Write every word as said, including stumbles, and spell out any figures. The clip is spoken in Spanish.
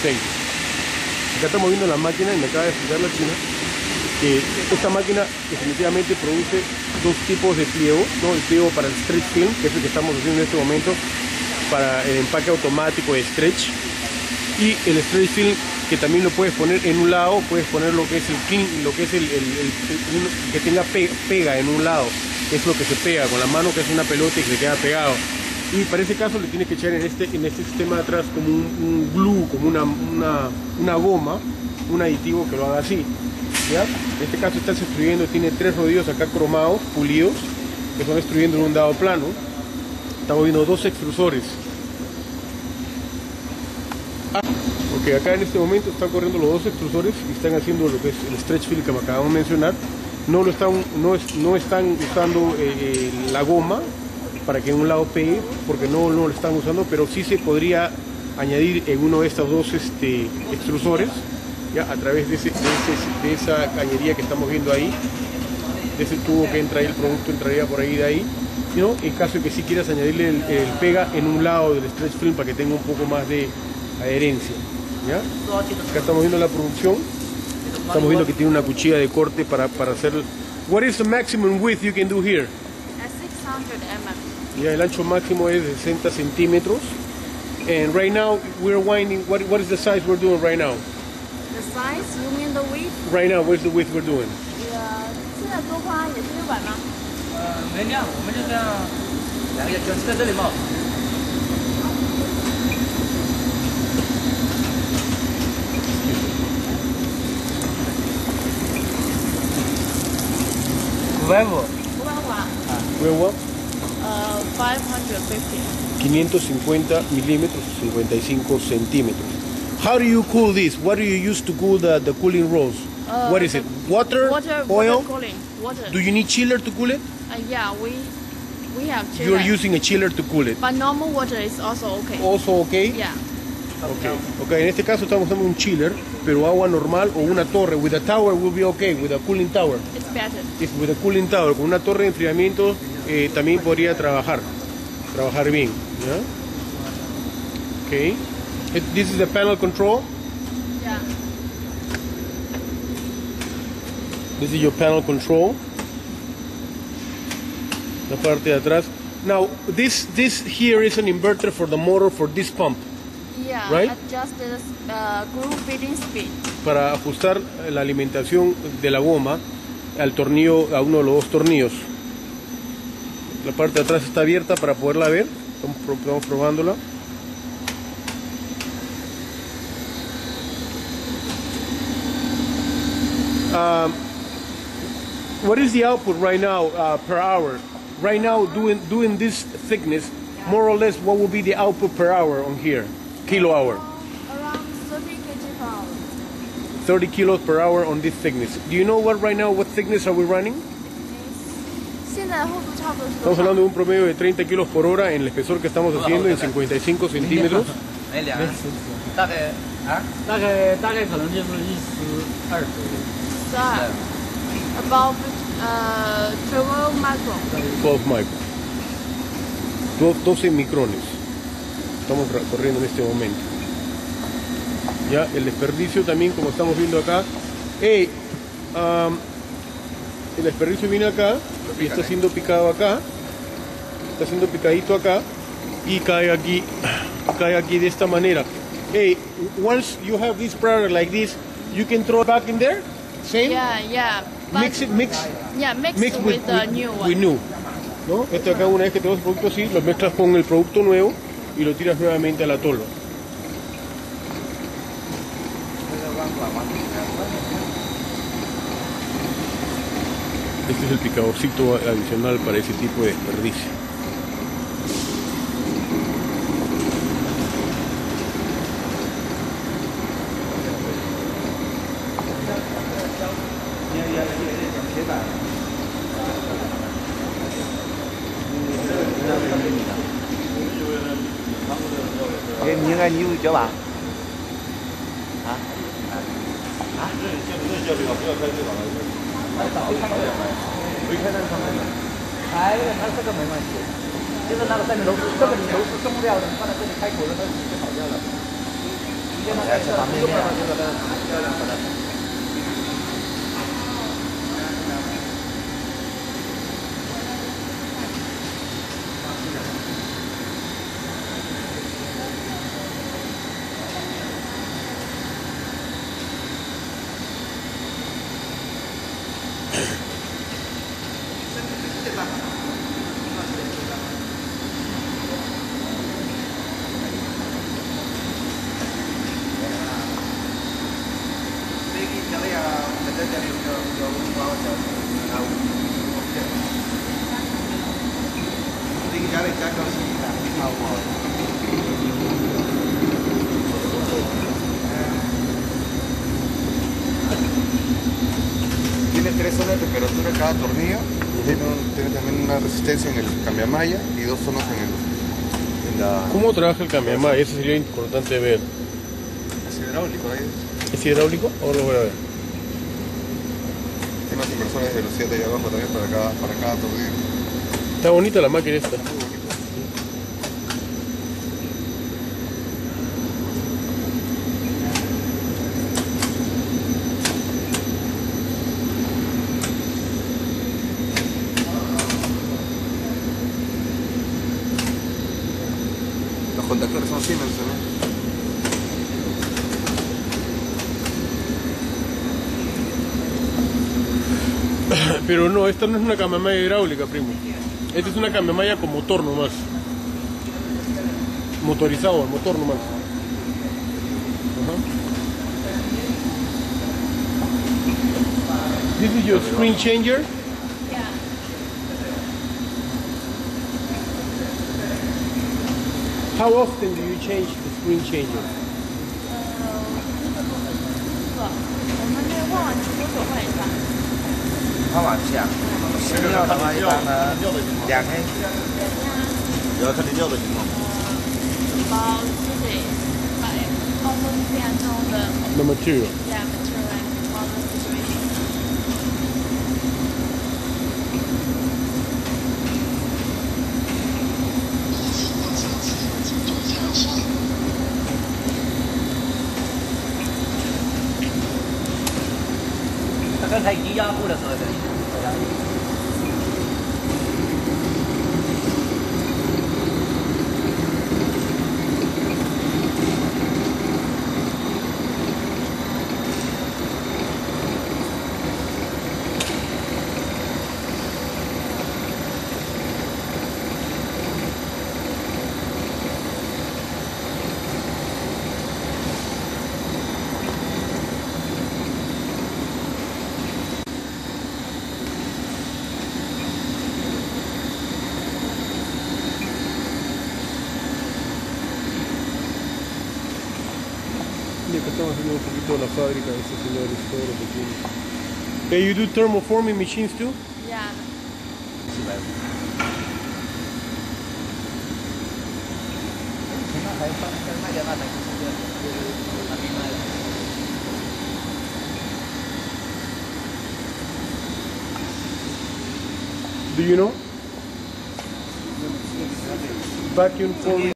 seis. Acá estamos viendo la máquina y me acaba de explicar la china que esta máquina definitivamente produce dos tipos de pliego, ¿no? El pliego para el stretch film, que es el que estamos haciendo en este momento, para el empaque automático de stretch, y el stretch film que también lo puedes poner en un lado, puedes poner lo que es el clean, lo que es el, el, el, el que tenga pe, pega en un lado, que es lo que se pega con la mano, que es una pelota y que se queda pegado. Y para ese caso le tienes que echar en este, en este sistema de atrás como un, un glue, como una, una, una goma, un aditivo que lo haga así, ¿ya? En este caso está extruyendo, tiene tres rodillos acá cromados, pulidos, que están extruyendo en un dado plano. Estamos viendo dos extrusores. Ah, ok, acá en este momento están corriendo los dos extrusores y están haciendo lo que es el stretch film que me acabamos de mencionar. No, lo están, no, es, no están usando eh, la goma para que en un lado pegue, porque no, no lo están usando, pero sí se podría añadir en uno de estos dos este, extrusores, ya, a través de, ese, de, ese, de esa cañería que estamos viendo ahí, de ese tubo que entra ahí, el producto entraría por ahí de ahí, ¿no? En caso de que sí quieras añadirle el, el pega en un lado del stretch film para que tenga un poco más de adherencia, ¿ya? Acá estamos viendo la producción, estamos viendo que tiene una cuchilla de corte para, para hacer... What is the maximum width you can do here? six hundred millimeters. Ya, el ancho máximo es de sesenta centímetros. And right now we're winding. What what is the size we're doing right now? The size, you mean the width? Right now, what's the width we're doing? 呃，现在多宽也是六百吗？ 呃，没量，我们就这样两个卷在这里嘛。五百五。 五百五啊？ We're what? 呃 ，five hundred fifty. quinientos cincuenta milímetros, cincuenta y cinco centímetros. How do you cool this? What do you use to cool the, the cooling rolls? Uh, What is it? Water? Water, Oil? water cooling. Water. Do you need chiller to cool it? Uh, yeah, we we have chiller. You're using a chiller to cool it. But normal water is also okay. Also okay? Yeah. Okay. Okay, en este caso estamos usando un chiller, pero agua normal o una torre. With a tower will be okay, with a cooling tower. It's better. If with a cooling tower, con una torre de enfriamiento eh, también podría trabajar, trabajar bien, ¿ya? Okay. It- This is the panel control. Yeah. This is your panel control. La parte de atrás. Now, this this here is an inverter for the motor for this pump, Yeah. Right? Adjust the uh, groove feeding speed. para ajustar la alimentación de la goma al tornillo, a uno de los dos tornillos. La parte de atrás está abierta para poderla ver. Estamos, pro- estamos probándola. Um, what is the output right now uh, per hour? Right now, doing doing this thickness, more or less, what will be the output per hour on here? Kilo hour. Around thirty kilograms per hour. thirty kilos per hour on this thickness. Do you know what right now, what thickness are we running? 现在厚度差不多是多 Estamos 少？ hablando de un promedio de treinta kilos por hora en el espesor que estamos haciendo en cincuenta y cinco centímetros. 没量，大概啊， 大概大概可能就是一丝二左右。 十二。About 呃 twelve micron. doce micron. Do- doce micrones. Estamos ra- corriendo en este momento. Ya, el desperdicio también, como estamos viendo acá. Hey, um, el desperdicio viene acá y está siendo picado acá. Está siendo picadito acá y cae aquí, cae aquí de esta manera. Hey, once you have this product like this, you can throw it back in there. Same. Yeah, yeah. But, Mix it, mix. Yeah, mix, Mix with, with, the with- new one. with new, ¿no? Este acá, una vez que tenemos el producto así, lo mezclas con el producto nuevo y lo tiras nuevamente al atolo. Este es el picadorcito adicional para ese tipo de desperdicio. Eh, 你应该你有脚吧？啊？啊？开它这个没关系，就是那个在楼，这个你楼是松掉的，你放在这里开口了，它就跑掉了。 Ya se familia. Tiene tres zonas de temperatura cada tornillo, tiene, un- tiene también una resistencia en el cambiamalla y dos zonas en, el, en la... ¿Cómo trabaja el cambiamalla? Eso sería importante ver. Es hidráulico, ahí ¿Es hidráulico? Ahora lo voy a ver. tiene unos inversores de velocidad ahí abajo también para cada, para cada tornillo. Está bonita la máquina esta. Los contactores son Siemens también. Pero no, esta no es una cambiamalla hidráulica, primo. Esta es una cambiamalla con motor nomás. Motorizado, el motor nomás. Ajá. This is your screen changer. Yeah. How often do you change the screen changer? 呃，我们那个忘记多久换一下？ 换瓦器啊，石料的话一般呢两天。 也要看您料的情况。 包就是把 almost depends on the The material. yeah material and model situation. Nó 刚才已经压过了，是不是？ Y acá estamos haciendo un poquito de la fábrica de estos señores, todos los vecinos. Hey, you do thermoforming machines too? Yeah. 四百五。前面还放再卖点那台就是那边卖的。 Do you know? Vacuum forming.